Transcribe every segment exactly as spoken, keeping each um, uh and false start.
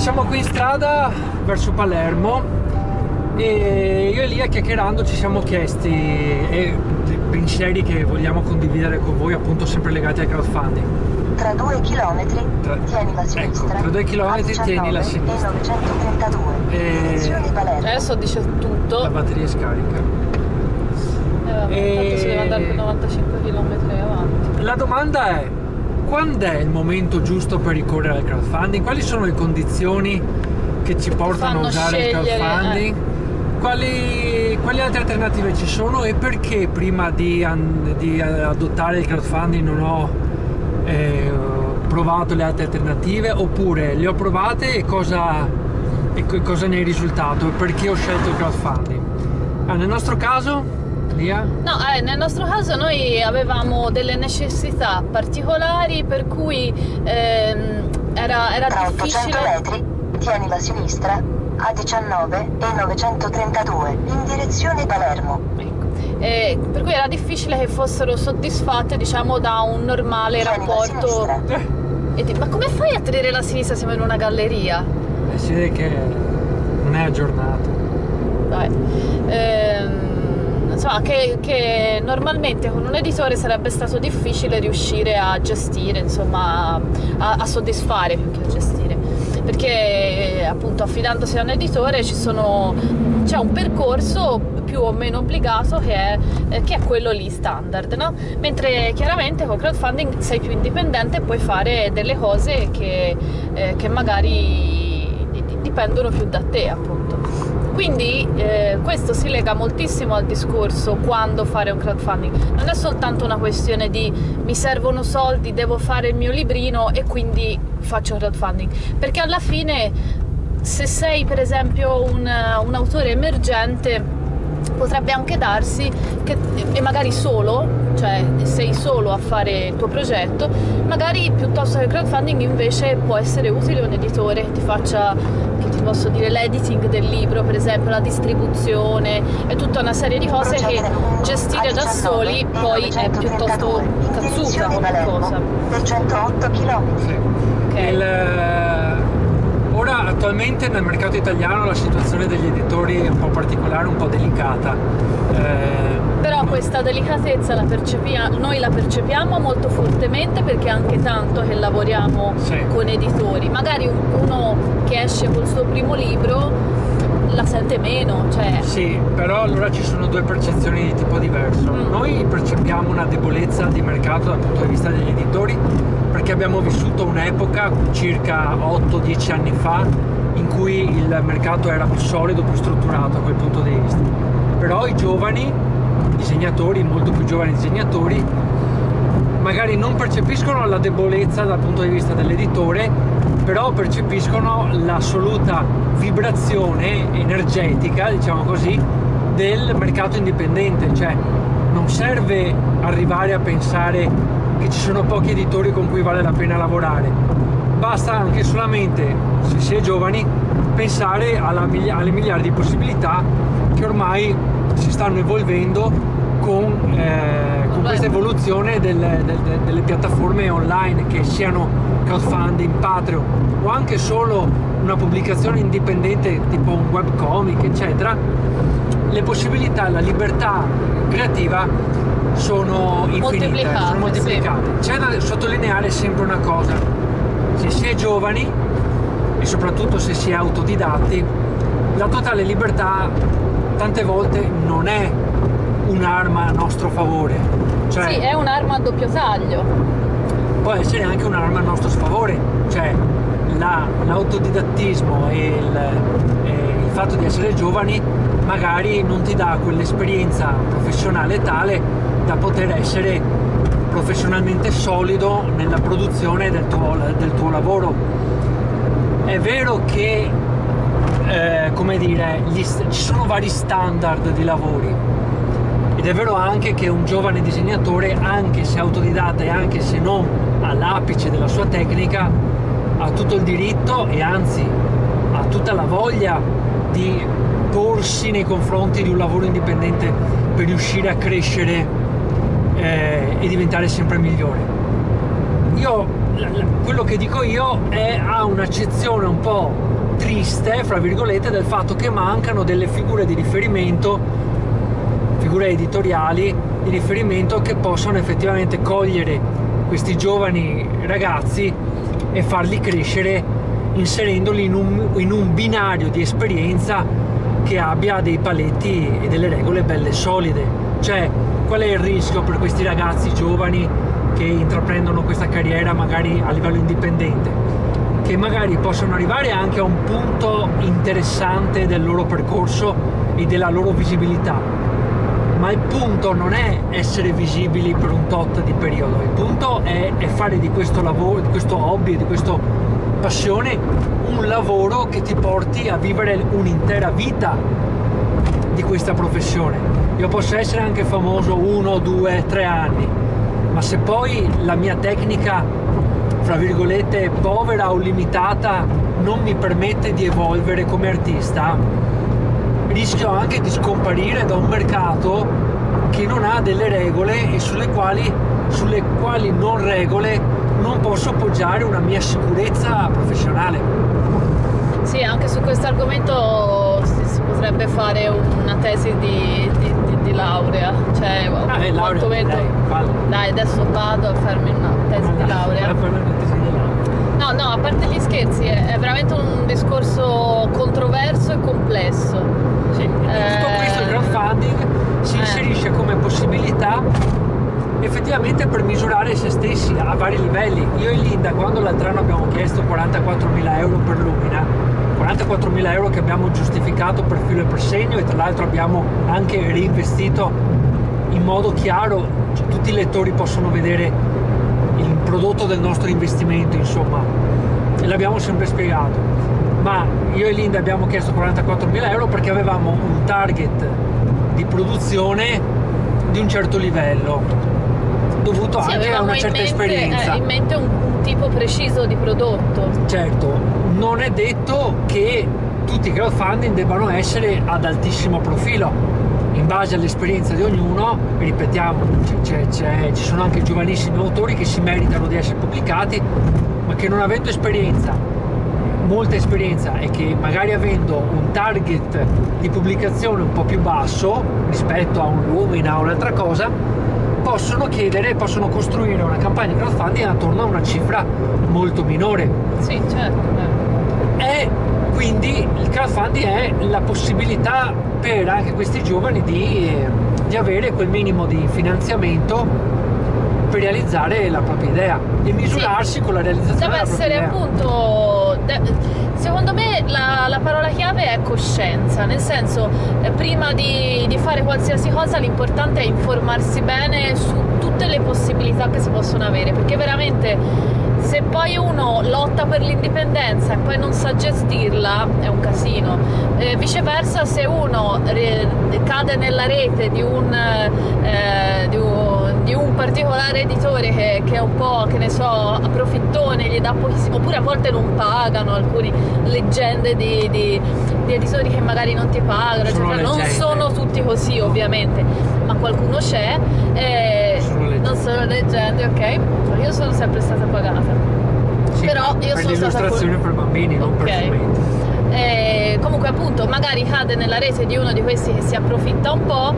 siamo qui in strada verso Palermo e io e Lia, chiacchierando, ci siamo chiesti e dei pensieri che vogliamo condividere con voi, appunto sempre legati al crowdfunding. Tra due chilometri Tra... tieni la sinistra. Ecco, tra due chilometri tieni la sinistra. E novecentotrentadue. E... Adesso dice tutto. La batteria è scarica. Eh, vabbè, e... tanto si deve andare per novantacinque chilometri avanti. La domanda è: quando è il momento giusto per ricorrere al crowdfunding? Quali sono le condizioni che ci portano a usare il crowdfunding? Eh. Quali, quali altre alternative ci sono e perché prima di, di adottare il crowdfunding non ho eh, provato le altre alternative, oppure le ho provate e cosa, e cosa ne è risultato e perché ho scelto il crowdfunding? Ah, nel nostro caso, Lia? No, eh, nel nostro caso noi avevamo delle necessità particolari per cui ehm, era, era Tra difficile. ottocento metri tieni la sinistra a diciannove e novecentotrentadue in direzione Palermo. Ecco. Eh, per cui era difficile che fossero soddisfatte, diciamo, da un normale tieni rapporto. Eh. E ti, ma come fai a tenere la sinistra? Siamo in una galleria. Eh, si vede che non è aggiornato. Dai. Ehm, insomma, che, che normalmente con un editore sarebbe stato difficile riuscire a gestire, insomma, a, a soddisfare più che a gestire, perché appunto affidandosi a un editore ci sono, c'è un percorso più o meno obbligato che è, eh, che è quello lì standard, no? Mentre chiaramente con crowdfunding sei più indipendente e puoi fare delle cose che, eh, che magari dipendono più da te, appunto. Quindi eh, questo si lega moltissimo al discorso quando fare un crowdfunding. Non è soltanto una questione di mi servono soldi, devo fare il mio librino e quindi faccio crowdfunding, perché alla fine se sei per esempio un, un autore emergente potrebbe anche darsi che, e magari solo, cioè sei solo a fare il tuo progetto, magari piuttosto che il crowdfunding invece può essere utile un editore che ti faccia, che ti posso dire, l'editing del libro, per esempio la distribuzione e tutta una serie di cose che gestire da soli poi è piuttosto cazzuta come cosa. Per centootto chilometri. Sì. Okay. Il, ora attualmente nel mercato italiano la situazione degli editori è un po' particolare, un po' delicata. Eh, Però questa delicatezza la percepiamo, noi la percepiamo molto fortemente perché è anche tanto che lavoriamo sì. con editori. Magari uno che esce col suo primo libro la sente meno, cioè... Sì, però allora ci sono due percezioni di tipo diverso. Mm. Noi percepiamo una debolezza di mercato dal punto di vista degli editori perché abbiamo vissuto un'epoca, circa otto dieci anni fa, in cui il mercato era più solido, più strutturato a quel punto di vista. Però i giovani disegnatori, molto più giovani disegnatori, magari non percepiscono la debolezza dal punto di vista dell'editore, però percepiscono l'assoluta vibrazione energetica, diciamo così, del mercato indipendente. Cioè non serve arrivare a pensare che ci sono pochi editori con cui vale la pena lavorare, basta anche solamente, se si è giovani, pensare alla, alle miliardi di possibilità che ormai si stanno evolvendo con, eh, con questa evoluzione del, del, delle piattaforme online, che siano crowdfunding, Patreon o anche solo una pubblicazione indipendente tipo un webcomic, eccetera. Le possibilità, la libertà creativa sono infinite, moltiplicate, sono moltiplicate. Sì. C'è da sottolineare sempre una cosa: se si è giovani e soprattutto se si è autodidatti, la totale libertà tante volte non è un'arma a nostro favore, cioè, sì, è un'arma a doppio taglio, può essere anche un'arma a nostro sfavore, cioè la, l'autodidattismo e il, e il fatto di essere giovani magari non ti dà quell'esperienza professionale tale da poter essere professionalmente solido nella produzione del tuo, del tuo lavoro. È vero che eh, come dire, gli, ci sono vari standard di lavori, ed è vero anche che un giovane disegnatore, anche se autodidatta e anche se non all'apice della sua tecnica, ha tutto il diritto e anzi ha tutta la voglia di porsi nei confronti di un lavoro indipendente per riuscire a crescere eh, e diventare sempre migliore. Io la, la, quello che dico io è, ha un'accezione un po' triste, fra virgolette, del fatto che mancano delle figure di riferimento, figure editoriali di riferimento che possano effettivamente cogliere questi giovani ragazzi e farli crescere, inserendoli in un, in un binario di esperienza che abbia dei paletti e delle regole belle solide. Cioè, qual è il rischio per questi ragazzi giovani che intraprendono questa carriera magari a livello indipendente? Che magari possono arrivare anche a un punto interessante del loro percorso e della loro visibilità, ma il punto non è essere visibili per un tot di periodo, il punto è, è fare di questo lavoro, di questo hobby, di questa passione un lavoro che ti porti a vivere un'intera vita di questa professione. Io posso essere anche famoso uno, due, tre anni, ma se poi la mia tecnica, fra virgolette, povera o limitata non mi permette di evolvere come artista, rischio anche di scomparire da un mercato che non ha delle regole e sulle quali, sulle quali non regole non posso appoggiare una mia sicurezza professionale. Sì, anche su questo argomento si, si potrebbe fare una tesi di, di, di, di laurea, cioè ah, è laurea, dai, dai, adesso vado a farmi una tesi ah, di laurea. No, no, a parte gli scherzi, è, è veramente un discorso controverso e complesso. Sì, in eh, tutto questo il crowdfunding si eh. inserisce come possibilità effettivamente per misurare se stessi a vari livelli. Io e Linda, quando l'altro anno abbiamo chiesto quarantaquattromila euro per Lumina, quarantaquattromila euro che abbiamo giustificato per filo e per segno, e tra l'altro abbiamo anche reinvestito in modo chiaro, cioè, tutti i lettori possono vedere il prodotto del nostro investimento, insomma, e l'abbiamo sempre spiegato. Ma io e Linda abbiamo chiesto quarantaquattromila euro perché avevamo un target di produzione di un certo livello, dovuto sì, anche a una certa in mente, esperienza. Eh, in mente un, un tipo preciso di prodotto. Certo, non è detto che tutti i crowdfunding debbano essere ad altissimo profilo. In base all'esperienza di ognuno, ripetiamo, c'è, c'è, ci sono anche giovanissimi autori che si meritano di essere pubblicati, ma che non avendo esperienza, molta esperienza, e che magari avendo un target di pubblicazione un po' più basso rispetto a un Lumina o un'altra cosa, possono chiedere, possono costruire una campagna crowdfunding attorno a una cifra molto minore. Sì, certo. E quindi il crowdfunding è la possibilità per anche questi giovani di, di avere quel minimo di finanziamento per realizzare la propria idea e misurarsi sì, con la realizzazione deve della propria essere idea. Appunto de- secondo me la, la parola chiave è coscienza, nel senso eh, prima di, di fare qualsiasi cosa l'importante è informarsi bene su tutte le possibilità che si possono avere, perché veramente se poi uno lotta per l'indipendenza e poi non sa gestirla è un casino. Eh, viceversa, se uno re- cade nella rete di un, eh, di un, di un particolare editore che, che è un po', che ne so, approfittone, gli dà pochissimo, oppure a volte non pagano, alcune leggende di, di, di editori che magari non ti pagano, sono eccetera. Non sono tutti così ovviamente, ma qualcuno c'è. Eh, sono non sono leggende, ok? Io sono sempre stata pagata. Sì, Però io per sono l'illustrazione stata per bambini, non Ok. per fumetti. Eh, comunque appunto magari cade nella rete di uno di questi che si approfitta un po'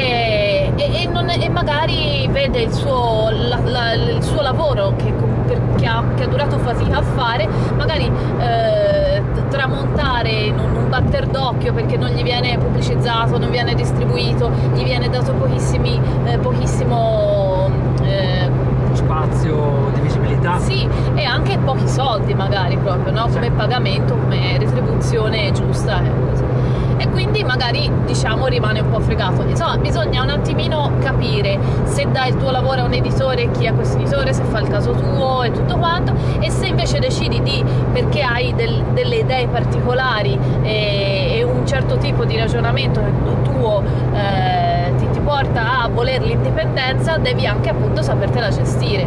e, e, e, non, e magari vede il suo, la, la, il suo lavoro che, che, ha, che ha durato fatica a fare, magari eh, tramontare in un, un batter d'occhio perché non gli viene pubblicizzato, non viene distribuito, gli viene dato pochissimi, eh, pochissimo eh, spazio di visibilità. Sì, e anche pochi soldi magari proprio, no? Come pagamento, come retribuzione giusta. E quindi magari diciamo rimane un po' fregato. Insomma, bisogna un attimino capire se dai il tuo lavoro a un editore, chi è questo editore, se fa il caso tuo e tutto quanto, e se invece decidi di, perché hai del, delle idee particolari e, e un certo tipo di ragionamento tuo eh, ti, ti porta a voler l'indipendenza, devi anche appunto sapertela gestire.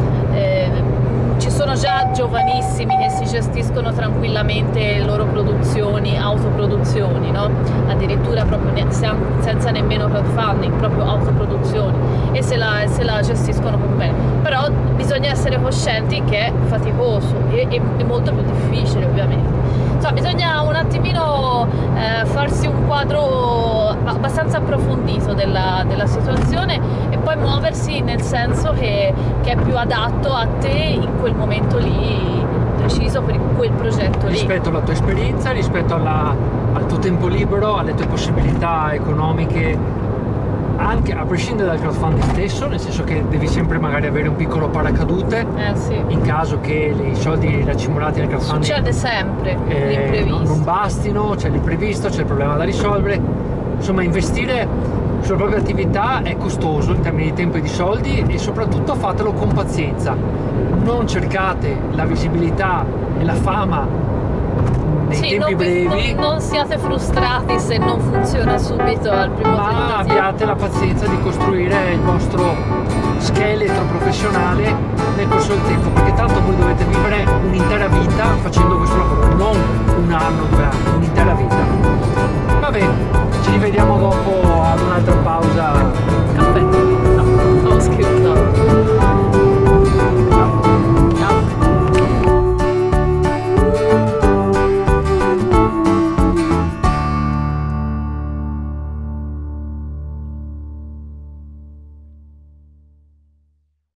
Eh, ci sono già giovanissimi che si gestiscono tranquillamente le loro produzioni, autoproduzioni, no? Addirittura proprio ne- senza nemmeno crowdfunding, proprio autoproduzioni, e se la, se la gestiscono proprio bene. Però bisogna essere coscienti che è faticoso e, e, e molto più difficile, ovviamente. Insomma, bisogna un attimino eh, farsi un quadro abbastanza approfondito della, della situazione e poi muoversi nel senso che, che è più adatto a te in quel momento lì preciso per quel progetto lì. Rispetto alla tua esperienza, rispetto alla, al tuo tempo libero, alle tue possibilità economiche, anche a prescindere dal crowdfunding stesso, nel senso che devi sempre magari avere un piccolo paracadute eh, sì. in caso che i soldi racimolati nel crowdfunding succede sempre eh, l'imprevisto. non, non bastino, c'è l'imprevisto, c'è il problema da risolvere. Insomma, investire sulla propria attività è costoso in termini di tempo e di soldi, e soprattutto fatelo con pazienza. Non cercate la visibilità e la fama nei sì, tempi non, brevi, non, non siate frustrati se non funziona subito al primo ma tentativo. abbiate la pazienza di costruire il vostro scheletro professionale nel corso del tempo, perché tanto voi dovete vivere un'intera vita facendo questo lavoro.